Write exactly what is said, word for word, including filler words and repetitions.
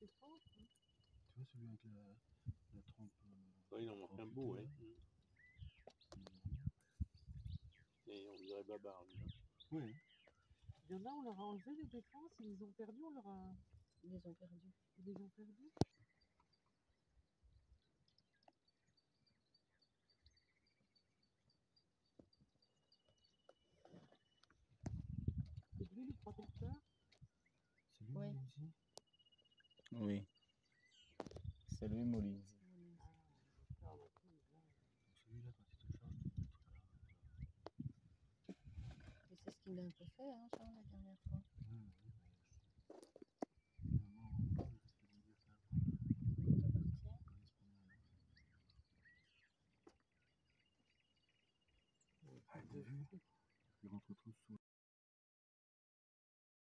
défense. Hein. Tu vois celui avec la, la trempe. Euh, ouais, il en manque un bout, ouais. Et on dirait Babar, lui. Hein. Oui. Il y en a, on leur a enlevé les défenses, ils les ont perdus, on leur a. Ils les ont perdus. Ils les ont perdus. C'est lui le protecteur? C'est lui, Oui. ici. Oui. C'est lui, Molinzi. Ah, d'accord, ok. Là. Celui-là, quand il te charge, tu mets le truc là. Et c'est ce qu'il a un peu fait, hein, Charles, la dernière fois. Oui, oui, mais je... Finalement, on va juste le milieu faire. Quand t'appartiens. Dans l'espagnol. Ah, t'as vu? Ils rentrent tous sous.